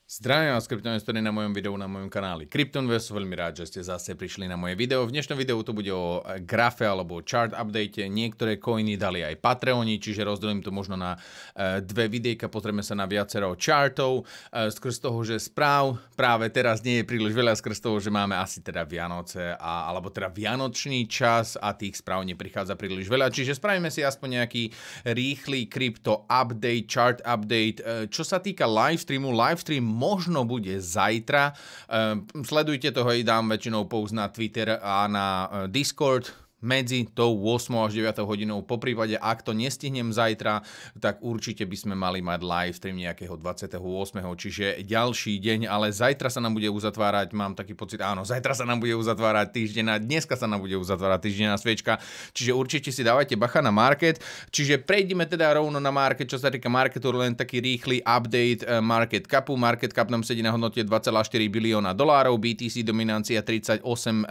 Zdravím vás, kryptoinvestori, na mojom videu, na mojom kanáli Kryptoinvest. Veľmi rád, že ste zase prišli na moje video. V dnešnom videu to bude o grafe alebo chart update. Niektoré coiny dali aj Patreoni, čiže rozdelím to možno na dve videjka. Pozrieme sa na viacero chartov. Skrz toho, že správ práve teraz nie je príliš veľa, skrz toho, že máme asi teda Vianoce alebo teda vianočný čas a tých správ neprichádza príliš veľa. Čiže spravíme si aspoň nejaký rýchly krypto update, chart update. Čo sa týka livestreamu, možno bude zajtra. Sledujte toho, dám väčšinou post na Twitter a na Discord medzi tou 8 až 9 hodinou. Po prípade, ak to nestihnem zajtra, tak určite by sme mali mať live stream nejakého 28. Čiže ďalší deň, ale zajtra sa nám bude uzatvárať, mám taký pocit, áno, zajtra sa nám bude uzatvárať týždeň, dneska sa nám bude uzatvárať týždenná sviečka, čiže určite si dávajte bacha na market. Čiže prejdeme teda rovno na market, čo sa týka marketu, len taký rýchly update market capu. Market cap nám sedí na hodnote 2,4 bilióna dolárov, BTC dominancia 38%,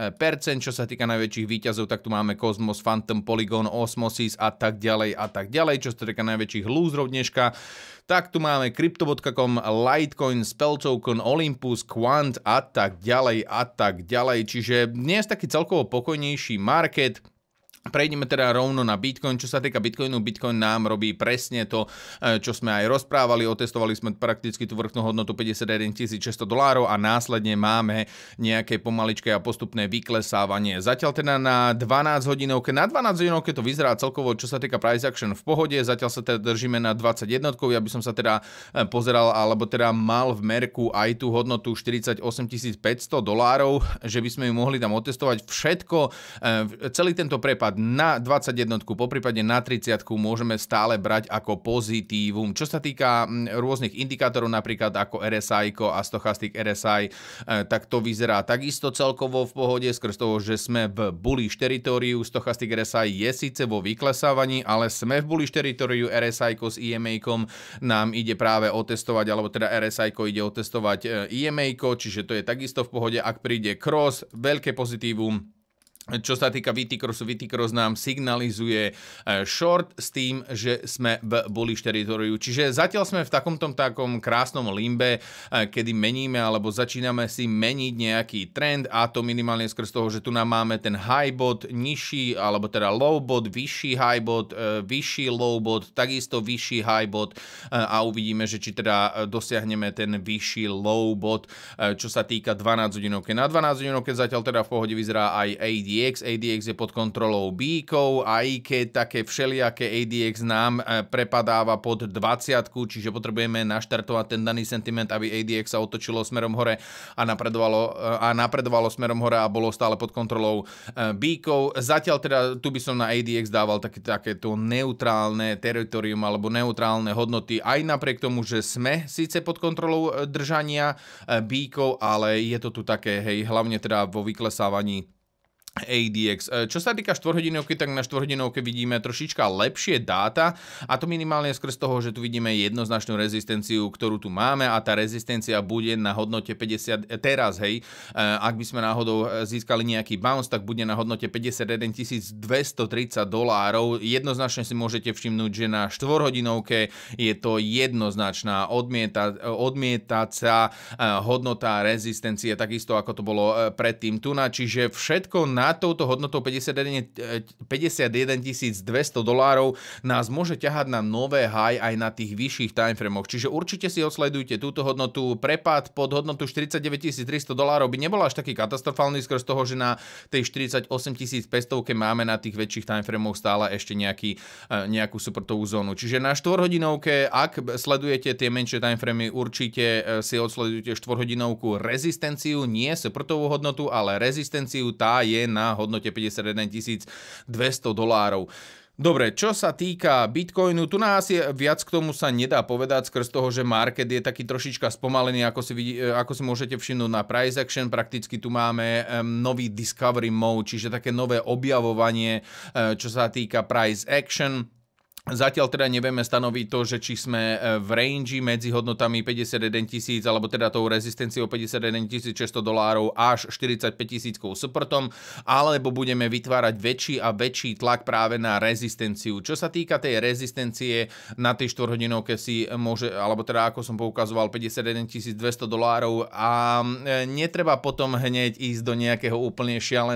čo sa týka najväčších výťazov, tak tu máme Cosmos, Phantom, Polygon, Osmosis a tak ďalej a tak ďalej, čo sa týka najväčších lúzrov dneška. Tak tu máme Crypto.com, Litecoin, Spell Token, Olympus, Quant a tak ďalej a tak ďalej. Čiže dnes taký celkovo pokojnejší market. Prejdeme teda rovno na Bitcoin. Čo sa týka Bitcoinu, Bitcoin nám robí presne to, čo sme aj rozprávali. Otestovali sme prakticky tú vrchnú hodnotu 51 600 dolárov a následne máme nejaké pomaličké a postupné vyklesávanie. Zatiaľ teda na 12 hodinovke. Na 12 hodinovke to vyzerá celkovo, čo sa týka price action v pohode. Zatiaľ sa teda držíme na 21. Ja by som sa teda pozeral, alebo teda mal v merku aj tú hodnotu 48 500 dolárov, že by sme ju mohli tam otestovať všetko. Celý tento prepad na 21, poprípade na 30 môžeme stále brať ako pozitívum. Čo sa týka rôznych indikátorov, napríklad ako RSI a Stochastic RSI, tak to vyzerá takisto celkovo v pohode, skrz toho, že sme v bullish teritóriu. Stochastic RSI je síce vo vyklesávaní, ale sme v bullish teritóriu. RSI s EMA-kom nám ide práve otestovať, alebo teda RSI ide otestovať EMA, čiže to je takisto v pohode. Ak príde cross, veľké pozitívum. Čo sa týka VT Cross nám signalizuje short s tým, že sme v bullish teritóriu. Čiže zatiaľ sme v takom krásnom limbe, kedy meníme alebo začíname si meniť nejaký trend, a to minimálne skrz toho, že tu nám máme ten high bod nižší, alebo teda low bod, vyšší high bod, vyšší low bod, takisto vyšší high bod a uvidíme, že či teda dosiahneme ten vyšší low bod, čo sa týka 12 hodinovky. Na 12 hodinovke zatiaľ teda v pohode vyzerá aj ADX je pod kontrolou bíkov, aj keď také všelijaké ADX nám prepadáva pod 20, čiže potrebujeme naštartovať ten daný sentiment, aby ADX sa otočilo smerom hore a napredovalo smerom hore a bolo stále pod kontrolou bíkov. Zatiaľ teda tu by som na ADX dával takéto neutrálne teritorium alebo neutrálne hodnoty, aj napriek tomu, že sme síce pod kontrolou držania bíkov, ale je to tu také, hej, hlavne teda vo vyklesávaní ADX. Čo sa týka 4-hodinovky, tak na 4-hodinovke vidíme trošička lepšie dáta, a to minimálne skrz toho, že tu vidíme jednoznačnú rezistenciu, ktorú tu máme, a tá rezistencia bude na hodnote 50 teraz, hej. Ak by sme náhodou získali nejaký bounce, tak bude na hodnote 51 230 dolárov. Jednoznačne si môžete všimnúť, že na 4-hodinovke je to jednoznačná odmietacia hodnota rezistencie, takisto ako to bolo predtým tu na, čiže všetko na touto hodnotou 51 200 dolárov nás môže ťahať na nové high aj na tých vyšších timeframoch. Čiže určite si odsledujte túto hodnotu. Prepad pod hodnotu 49 300 dolárov by nebol až taký katastrofálny, skrz toho, že na tej 48 500 máme na tých väčších timeframoch stále ešte nejakú supportovú zónu. Čiže na 4-hodinovke, ak sledujete tie menšie timeframy, určite si odsledujte 4-hodinovku rezistenciu, nie supportovú hodnotu, ale rezistenciu, tá je na hodnote 51 200 dolárov. Dobre, čo sa týka Bitcoinu, tu nás je viac k tomu sa nedá povedať, skrz toho, že market je taký trošička spomalený, ako si môžete všimnúť na price action. Prakticky tu máme nový discovery mode, čiže také nové objavovanie, čo sa týka price action. Zatiaľ teda nevieme stanoviť to, že či sme v range medzi hodnotami 51 000 alebo teda tou rezistenciou 51 600 dolárov až 45 000 supportom, alebo budeme vytvárať väčší a väčší tlak práve na rezistenciu. Čo sa týka tej rezistencie na tej 4-hodinovke si môže, alebo teda ako som poukazoval 51 200 dolárov a netreba potom hneď ísť do nejakého úplne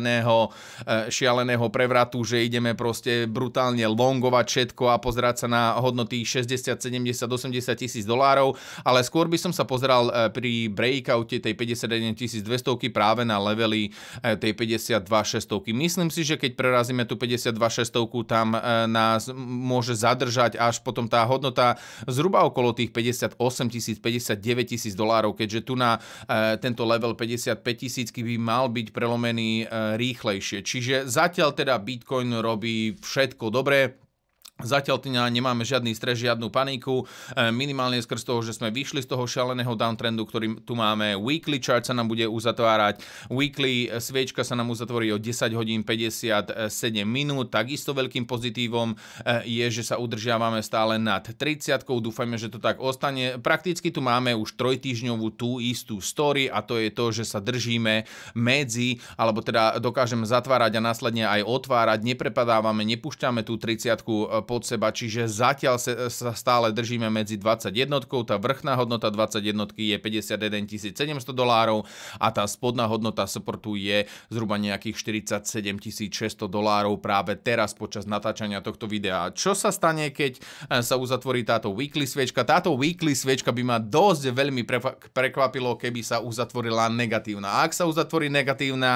šialeného prevratu, že ideme proste brutálne longovať všetko a pozerať sa na hodnoty 60, 70, 80 tisíc dolárov, ale skôr by som sa pozeral pri breakoute tej 51 200 práve na levely tej 52 600. Myslím si, že keď prerazíme tú 52 600, tam nás môže zadržať až potom tá hodnota zhruba okolo tých 58 000, 59 000 dolárov, keďže tu na tento level 55 000 by mal byť prelomený rýchlejšie. Čiže zatiaľ teda Bitcoin robí všetko dobre. Zatiaľ nemáme žiadny stres, žiadnu paniku, minimálne skrz toho, že sme vyšli z toho šialeného downtrendu, ktorý tu máme. Weekly chart sa nám bude uzatvárať, weekly sviečka sa nám uzatvorí o 10 hodín 57 minút, takisto veľkým pozitívom je, že sa udržiavame stále nad 30-kou, dúfajme, že to tak ostane. Prakticky tu máme už trojtýždňovú tú istú story a to je to, že sa držíme medzi, alebo teda dokážeme zatvárať a následne aj otvárať, neprepadávame, nepúšťame tú 30-ku pod seba, čiže zatiaľ sa stále držíme medzi 21, tá vrchná hodnota 21 je 51 700 dolárov a tá spodná hodnota supportu je zhruba nejakých 47 600 dolárov práve teraz počas natáčania tohto videa. Čo sa stane, keď sa uzatvorí táto weekly sviečka? Táto weekly sviečka by ma dosť veľmi prekvapilo, keby sa uzatvorila negatívna. Ak sa uzatvorí negatívna,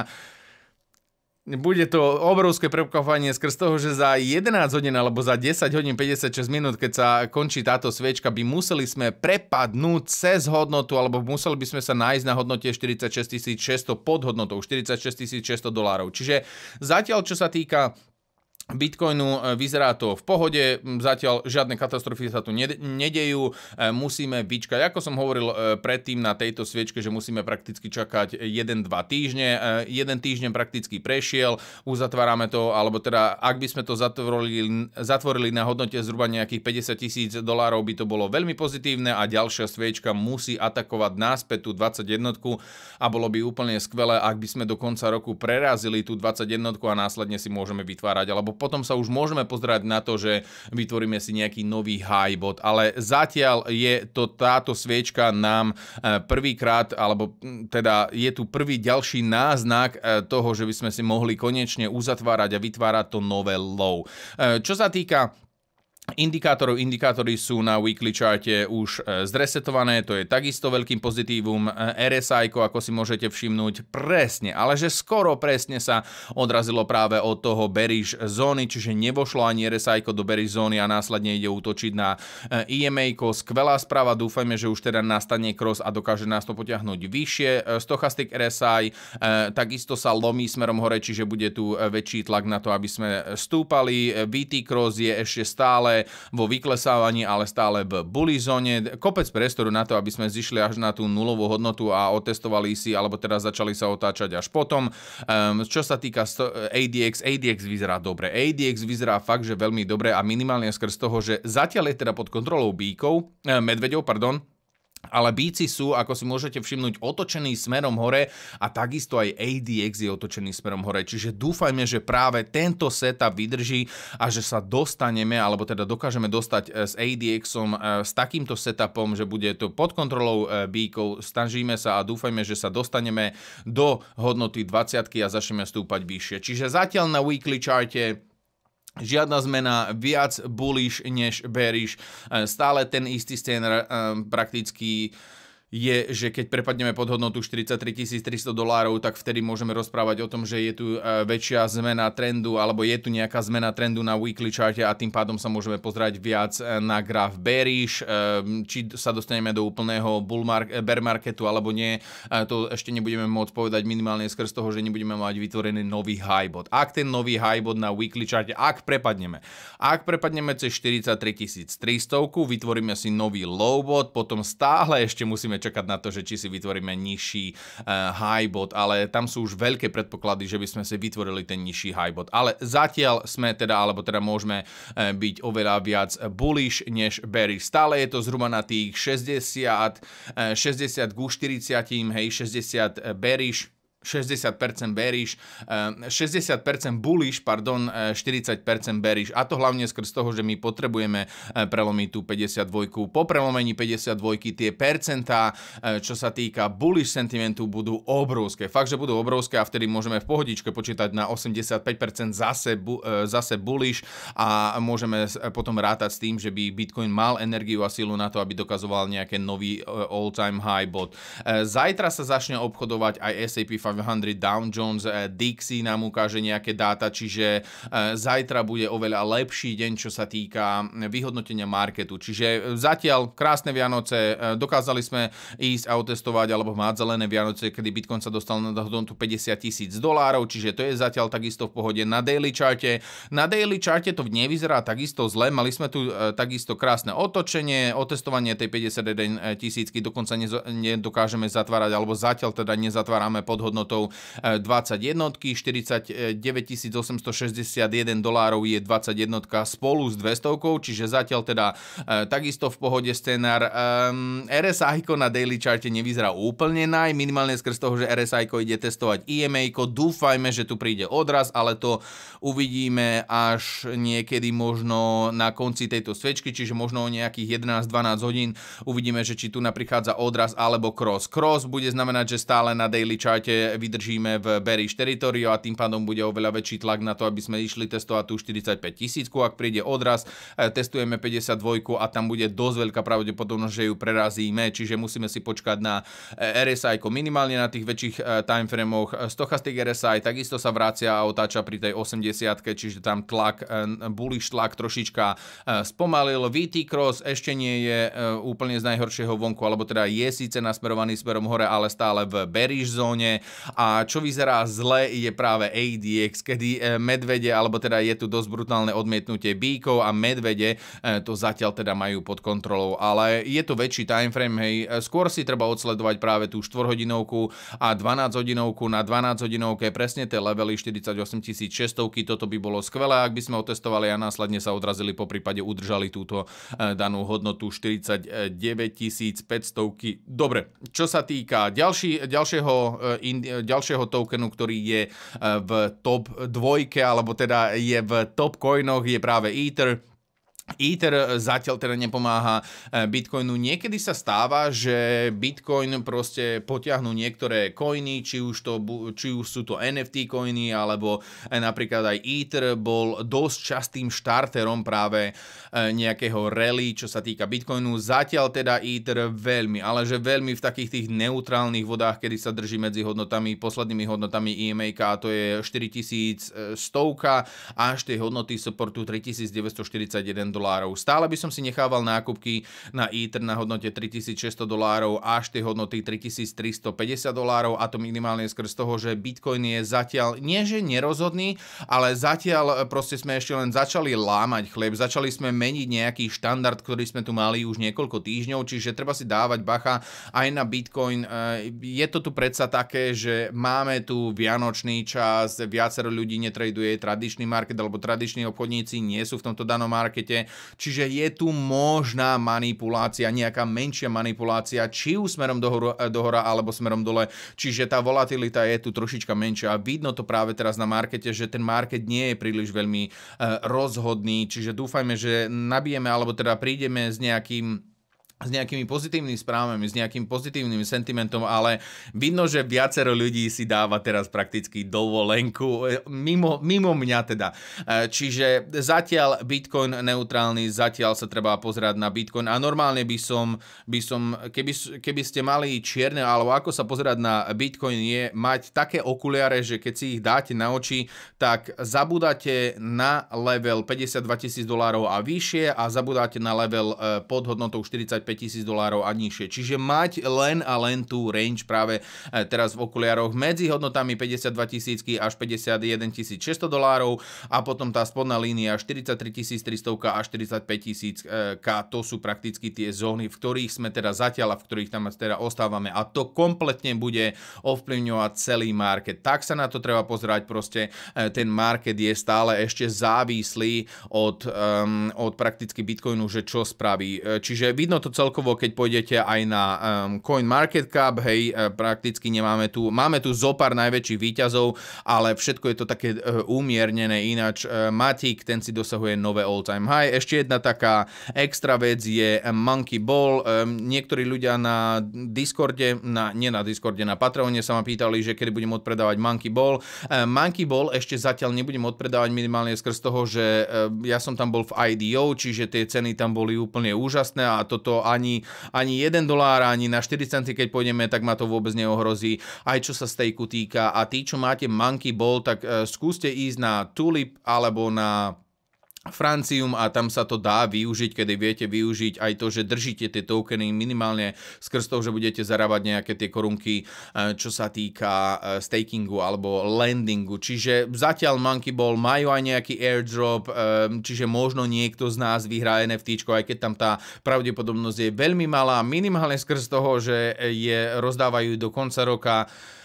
bude to obrovské prekvapenie skrz toho, že za 11 hodín alebo za 10 hodín 56 minút, keď sa končí táto sviečka, by museli sme prepadnúť cez hodnotu, alebo museli by sme sa nájsť na hodnote 46 600 pod hodnotou, 46 600 dolárov. Čiže zatiaľ, čo sa týka Bitcoinu, vyzerá to v pohode, zatiaľ žiadne katastrofy sa tu nedejú, musíme vyčkať. Ako som hovoril predtým na tejto sviečke, že musíme prakticky čakať 1-2 týždne. Jeden týždeň prakticky prešiel, uzatvárame to, alebo teda ak by sme to zatvorili na hodnote zhruba nejakých 50 000 dolárov, by to bolo veľmi pozitívne a ďalšia sviečka musí atakovať náspäť tú 21 a bolo by úplne skvelé, ak by sme do konca roku prerazili tú 21 a následne si môžeme vytvárať, alebo potom sa už môžeme pozerať na to, že vytvoríme si nejaký nový high bod, ale zatiaľ je to táto sviečka nám prvýkrát, alebo teda je tu prvý ďalší náznak toho, že by sme si mohli konečne uzatvárať a vytvárať to nové low. Čo sa týka indikátory sú na weekly charte už zresetované, to je takisto veľkým pozitívum. RSI, ako si môžete všimnúť, presne, ale že skoro presne sa odrazilo práve od toho bearish zóny, čiže nevošlo ani RSI do bearish zóny a následne ide útočiť na EMA. Skvelá správa, dúfajme, že už teda nastane cross a dokáže nás to potiahnuť vyššie. Stochastic RSI takisto sa lomí smerom hore, čiže bude tu väčší tlak na to, aby sme stúpali. VT cross je ešte stále vo vyklesávaní, ale stále v bullish zóne. Kopec priestoru na to, aby sme zišli až na tú nulovú hodnotu a otestovali si, alebo teda začali sa otáčať až potom. Čo sa týka ADX vyzerá dobre. ADX vyzerá fakt, že veľmi dobre a minimálne skrz toho, že zatiaľ je teda pod kontrolou medveďov, ale bíci sú, ako si môžete všimnúť, otočený smerom hore a takisto aj ADX je otočený smerom hore. Čiže dúfajme, že práve tento setup vydrží a že sa dostaneme, alebo teda dokážeme dostať s ADXom s takýmto setupom, že bude to pod kontrolou bíkov. Snažíme sa a dúfajme, že sa dostaneme do hodnoty 20 a začneme stúpať vyššie. Čiže zatiaľ na weekly charte žiadna zmena, viac bullish než bearish. Stále ten istý scénar prakticky je, že keď prepadneme pod hodnotu 43 300 dolárov, tak vtedy môžeme rozprávať o tom, že je tu väčšia zmena trendu, alebo je tu nejaká zmena trendu na weekly charte a tým pádom sa môžeme pozerať viac na graf bearish, či sa dostaneme do úplného bear marketu alebo nie, to ešte nebudeme môcť povedať minimálne skrz toho, že nebudeme mať vytvorený nový high bod. Ak ten nový high bod na weekly charte, ak prepadneme cez 43 300, vytvoríme si nový low bod, potom stále ešte musíme musíme čakať na to, že či si vytvoríme nižší high bod, ale tam sú už veľké predpoklady, že by sme si vytvorili ten nižší high bod. Ale zatiaľ sme teda, alebo teda môžeme byť oveľa viac bullish než bearish. Stále je to zhruba na tých 60 ku 40, hej, 60 bearish, 60% bearish, 60% bullish, pardon, 40% bearish. A to hlavne skrz toho, že my potrebujeme prelomiť tú 52. Po prelomení 52 tie percentá, čo sa týka bullish sentimentu, budú obrovské. Fakt, že budú obrovské a vtedy môžeme v pohodičke počítať na 85% zase bullish a môžeme potom rátať s tým, že by Bitcoin mal energiu a silu na to, aby dokazoval nejaké nový all-time high bod. Zajtra sa začne obchodovať aj S&P 500, Dow Jones, Dixie nám ukáže nejaké dáta, čiže zajtra bude oveľa lepší deň, čo sa týka vyhodnotenia marketu. Čiže zatiaľ krásne Vianoce, dokázali sme ísť a otestovať alebo mať zelené Vianoce, kedy Bitcoin sa dostal na hodnotu $50,000, čiže to je zatiaľ takisto v pohode na daily charte. Na daily charte to nevyzerá takisto zle, mali sme tu takisto krásne otočenie, otestovanie tej 51,000, dokonca nedokážeme zatvárať, alebo zatiaľ teda nezatvárame pod hodnotou 21, $49,861 je 21 spolu s 200, čiže zatiaľ teda takisto v pohode scenár. RSI na daily charte nevyzerá úplne minimálne skrz toho, že RSI ide testovať EMA, dúfajme, že tu príde odraz, ale to uvidíme až niekedy možno na konci tejto sviečky, čiže možno o nejakých 11-12 hodín uvidíme, že či tu prichádza odraz alebo cross. Cross bude znamenať, že stále na daily charte vydržíme v bearish teritoriu a tým pádom bude oveľa väčší tlak na to, aby sme išli testovať tú 45,000. Ak príde odraz, testujeme 52 a tam bude dosť veľká pravdepodobnosť, že ju prerazíme, čiže musíme si počkať na RSI minimálne na tých väčších timeframoch. Stochastic RSI takisto sa vracia a otáča pri tej 80, čiže tam tlak, bullish tlak trošička spomalil. VT Cross ešte nie je úplne z najhoršieho vonku, alebo teda je síce nasmerovaný smerom hore, ale stále v bearish zóne. A čo vyzerá zle je práve ADX, kedy medvede, alebo teda je tu dosť brutálne odmietnutie bíkov a medvede to zatiaľ teda majú pod kontrolou, ale je to väčší timeframe, hej, skôr si treba odsledovať práve tú 4-hodinovku a 12-hodinovku. Na 12-hodinovke presne tie levely 48,600, toto by bolo skvelé, ak by sme otestovali a následne sa odrazili, po prípade udržali túto danú hodnotu 49,500. Dobre, čo sa týka ďalšieho tokenu, ktorý je v top 2, alebo teda je v top coinoch, je práve Ether. Ether zatiaľ teda nepomáha Bitcoinu. Niekedy sa stáva, že Bitcoin proste potiahnú niektoré coiny, či už sú to NFT coiny, alebo napríklad aj Ether bol dosť častým štarterom práve nejakého rally, čo sa týka Bitcoinu. Zatiaľ teda Ether veľmi, ale že veľmi v takých tých neutrálnych vodách, kedy sa drží medzi hodnotami, poslednými hodnotami EMA, a to je 4100 až tej hodnoty supportu $3,941. Stále by som si nechával nákupky na Ether na hodnote $3,600 až tej hodnoty $3,350, a to minimálne skrz toho, že Bitcoin je zatiaľ, nie že nerozhodný, ale zatiaľ proste sme ešte len začali lámať chlieb, začali sme meniť nejaký štandard, ktorý sme tu mali už niekoľko týždňov, čiže treba si dávať bacha aj na Bitcoin. Je to tu predsa také, že máme tu vianočný čas, viacero ľudí netraduje tradičný market, alebo tradiční obchodníci nie sú v tomto danom markete. Čiže je tu možná manipulácia, nejaká menšia manipulácia, či už smerom dohora alebo smerom dole. Čiže tá volatilita je tu trošička menšia a vidno to práve teraz na markete, že ten market nie je príliš veľmi rozhodný. Čiže dúfajme, že nabijeme alebo teda prídeme s nejakými pozitívnymi správami, s nejakým pozitívnym sentimentom, ale vidno, že viacero ľudí si dáva teraz prakticky dovolenku, mimo mňa teda. Čiže zatiaľ Bitcoin neutrálny, zatiaľ sa treba pozerať na Bitcoin a normálne by som keby ste mali čierne, alebo ako sa pozerať na Bitcoin, je mať také okuliare, že keď si ich dáte na oči, tak zabudáte na level $52,000 a vyššie a zabudáte na level pod hodnotou 45 000 dolárov a nižšie. Čiže mať len a len tú range práve teraz v okuliároch medzi hodnotami 52 000 až 51 600 dolárov a potom tá spodná línia 43 300 až 45 000 K. To sú prakticky tie zóny, v ktorých sme teda zatiaľ a v ktorých tam teda ostávame a to kompletne bude ovplyvňovať celý market. Tak sa na to treba pozerať, proste ten market je stále ešte závislý od prakticky Bitcoinu, že čo spraví. Čiže vidno to celkovo, keď pôjdete aj na CoinMarketCap, hej, prakticky máme tu zopár najväčších výťazov, ale všetko je to také umiernené, ináč Matic, ten si dosahuje nové all-time high. Ešte jedna taká extra vec je Monkey Ball. Niektorí ľudia na Discorde, nie na Discorde, na Patreone sa ma pýtali, že kedy budem odpredávať Monkey Ball. Monkey Ball ešte zatiaľ nebudem odpredávať minimálne skrz toho, že ja som tam bol v IDO, čiže tie ceny tam boli úplne úžasné a toto ani $1, ani na 4 centy, keď pôjdeme, tak ma to vôbec neohrozí, aj čo sa stejku týka. A tí, čo máte Monkey Ball, tak skúste ísť na Tulip alebo na Francium a tam sa to dá využiť, kedy viete využiť aj to, že držíte tie tokeny minimálne skrz toho, že budete zarábať nejaké tie korunky, čo sa týka stakingu alebo lendingu. Čiže zatiaľ Monkey Ball majú aj nejaký airdrop, čiže možno niekto z nás vyhrá NFT, aj keď tam tá pravdepodobnosť je veľmi malá, minimálne skrz toho, že rozdávajú do konca roka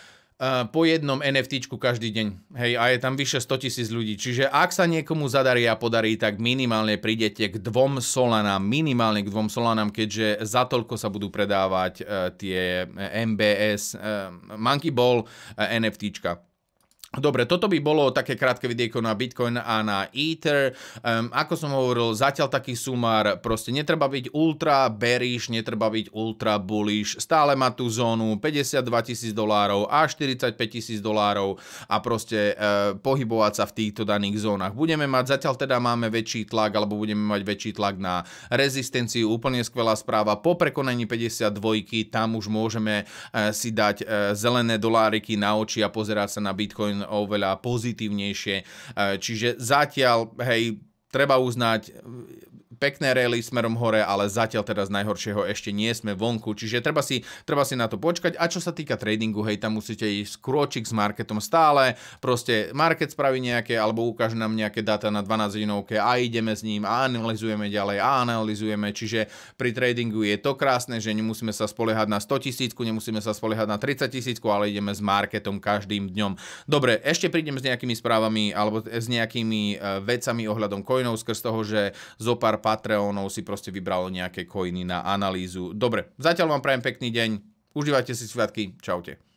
po jednom NFTčku každý deň. Hej, a je tam vyše 100 000 ľudí. Čiže ak sa niekomu zadarí a podarí, tak minimálne prídete k 2 Solanám, minimálne k 2 Solanám, keďže za toľko sa budú predávať tie MBS, Monkey Ball NFTčka. Dobre, toto by bolo také krátke videjko na Bitcoin a na Ether. Ako som hovoril, zatiaľ taký sumár, proste netreba byť ultra bearish, netreba byť ultra bullish, stále má tú zónu 52 000 dolárov až 45 000 dolárov a proste pohybovať sa v týchto daných zónach. Zatiaľ teda máme väčší tlak, alebo budeme mať väčší tlak na rezistenciu, úplne skvelá správa. Po prekonaní 52, tam už môžeme si dať zelené doláriky na oči a pozerať sa na Bitcoin oveľa pozitívnejšie. Čiže zatiaľ, hej, treba uznať, pekné rally smerom hore, ale zatiaľ teda z najhoršieho ešte nie sme vonku, čiže treba si na to počkať. A čo sa týka tradingu, hej, tam musíte ísť krôčik s marketom stále, proste market spraví nejaké, alebo ukáže nám nejaké dáta na 12 hodinovke a ideme s ním a analyzujeme ďalej a analyzujeme, čiže pri tradingu je to krásne, že nemusíme sa spoliehať na 100 000, nemusíme sa spoliehať na 30 000, ale ideme s marketom každým dňom. Dobre, ešte prídem s nejakými správami alebo s nejakými vecami ohľadom coinov skrz toho, že zopár Patreonov si proste vybralo nejaké coiny na analýzu. Dobre, zatiaľ vám prajem pekný deň, užívajte si sviatky, čaute.